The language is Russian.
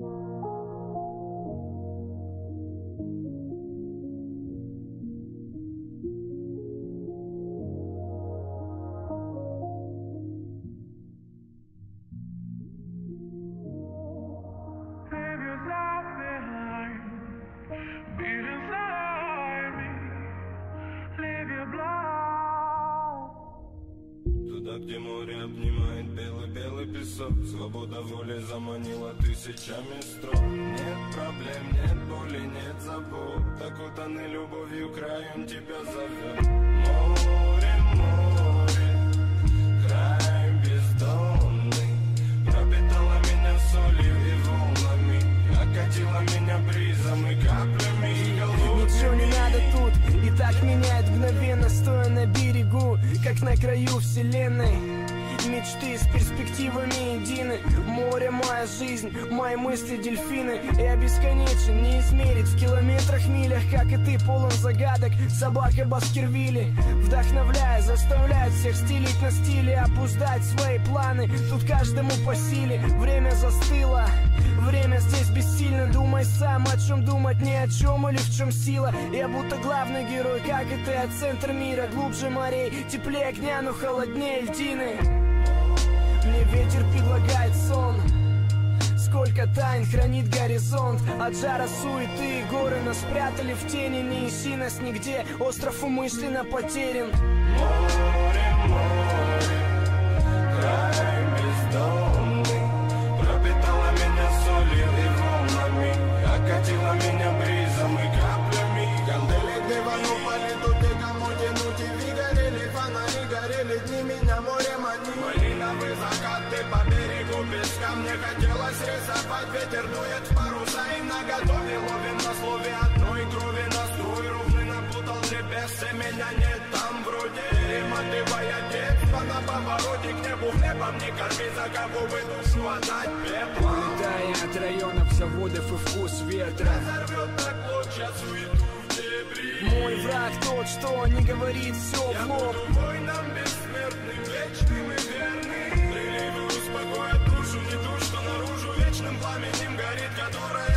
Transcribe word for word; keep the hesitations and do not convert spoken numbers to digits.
Туда, где море обнимает белый-белый песок, свобода воли заманила тысячами строк. Нет проблем, нет боли, нет забот, окутанный любовью край, он тебя зовет. Море, море, край бездонный, пропитала меня солью и волнами, окатила меня бризом и каплями голодными. Ничего не надо тут, и так меняет мгновенно, стоя на берегу, как на краю вселенной. Мечты с перспективами едины. Море — моя жизнь, мои мысли — дельфины. Я бесконечен, не измерить в километрах, милях, как и ты, полон загадок. Собака Баскервилли вдохновляя, заставляет всех стелить на стиле, обуздать свои планы. Тут каждому по силе. Время застыло, время здесь бессильно. Думай сам, о чем думать, ни о чем или в чем сила. Я будто главный герой, как и ты, от центра мира. Глубже морей, теплее огня, но холоднее льдины. Мне ветер предлагает сон. Сколько тайн хранит горизонт. От жара суеты горы нас спрятали в тени. Не ищи нас нигде, остров умышленно потерян. Море, море, край бездонный, пропитала меня солью и волнами, окатила меня бризом и каплями. Кандели дивану палиту, ты кому тянуть, и ви горели, фонари горели, дни меня море мани. Малиновый закат, ты по берегу песка, мне хотелось рисовать, ветер дует в паруса и наготове. Ловим на слове одной крови, настрой ровный напутал небесы, меня нет там вроде. Перематывая детство на повороте к небу, хлебом не корми, закапывай душу отдать пеплом. Улетая от районов заводов и вкус ветра, разорвет на клочья суету в дебри. мой враг тот, что не говорит все в лоб. Я буду воином бессмертным, вечным и верным. Приливы успокоят душу, не ту, что наружу вечным пламенем горит, которая